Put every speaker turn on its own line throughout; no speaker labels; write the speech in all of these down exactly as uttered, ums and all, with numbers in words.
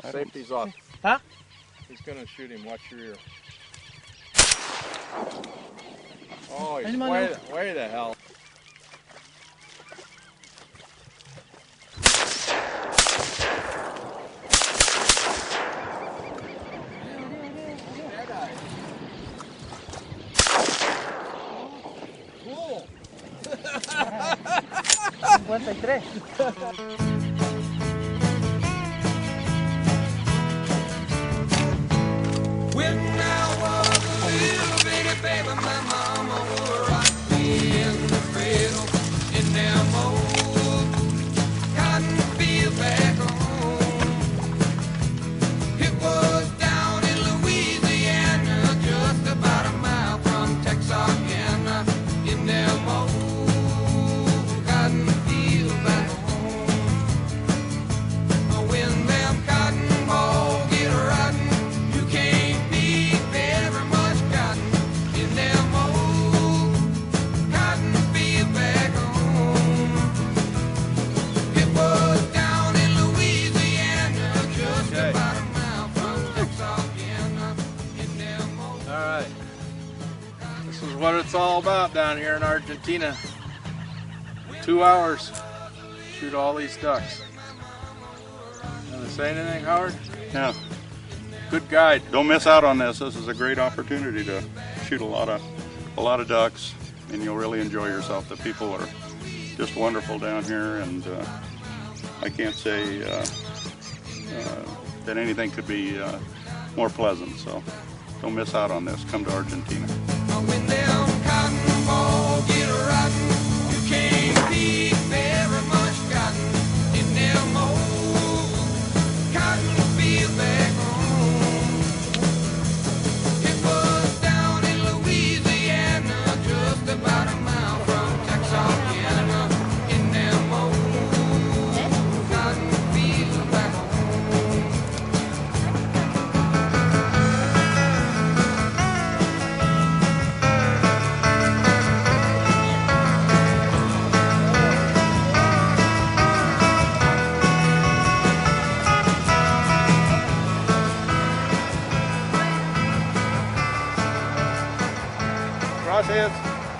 Safety's off.
Huh?
He's gonna shoot him. Watch your ear. Oh, he's way, the, way the hell.
Cool. fifty-three.
When I was a little bitty baby, my mama would rock me in the cradle in them old cotton fields back home. It was down in Louisiana, just about a mile from Texarkana, in them old cotton fields back home. When them cotton balls get rotten, you can't very much cotton in them old cotton fields back home. It was down in Louisiana, just
okay.
about a mile from Texarkana, in them old.
All right. This is what it's all about down here in Argentina. Two hours, shoot all these ducks. You want to say anything, Howard?
Yeah.
Good guide.
Don't miss out on this. This is a great opportunity to shoot a lot of a lot of ducks, and you'll really enjoy yourself. The people are just wonderful down here, and uh, I can't say uh, uh, that anything could be uh, more pleasant. So don't miss out on this. Come to Argentina.
When them cotton balls get rotten, you can't be very much cotton in them old cotton fields back home. It was down in Louisiana, just about a mile from Texarkana, in them old cotton fields back home.
Crossheads.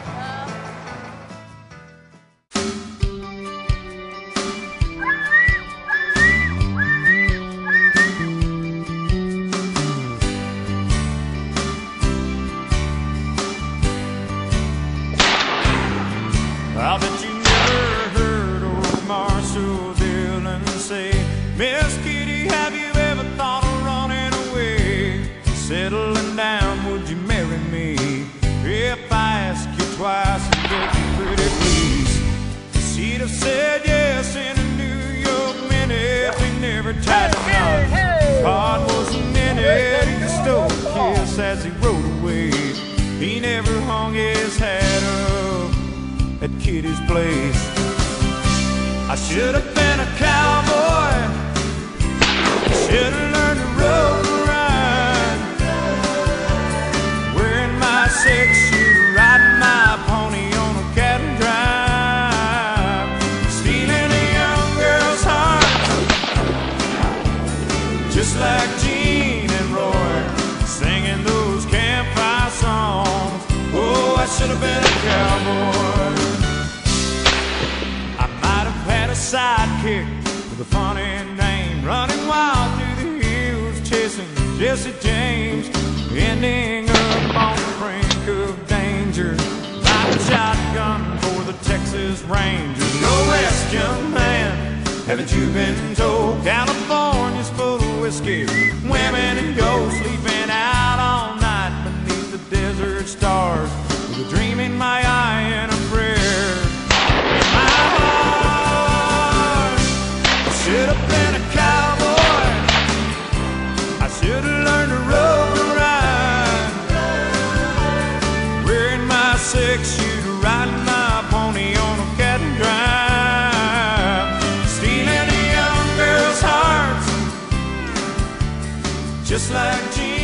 I bet you never heard old Marshall Dillon say, Miss Kitty, have you ever thought of running away? Settling down, would you marry me? If I ask you twice and beg you pretty please, she'd have said yes in a New York minute. We never tied a knot. Heart was a minute. He stole a kiss as he rode away. He never hung his hat up at Kitty's place. I should have been a cowboy. Should have learned to rope and ride, wearing my six shooter, riding my pony on a cattle drive, stealing a young girl's heart, just like Gene and Roy, singing those campfire songs. Oh, I should have been a cowboy. I might have had a sidekick with a funny name, running wild through the hills, chasing Jesse James, ending up on the brink of danger, like a shotgun for the Texas Rangers. No rest, young man, haven't you been told? California's full of whiskey, women and ghosts, sleeping out all night beneath the desert stars, with a dream in my eye and a prayer in my heart. I should have been a cowboy. I should have learned to rope and ride, wearing my six shooter, riding my pony on a cattle drive, stealing a young girl's hearts, just like Gene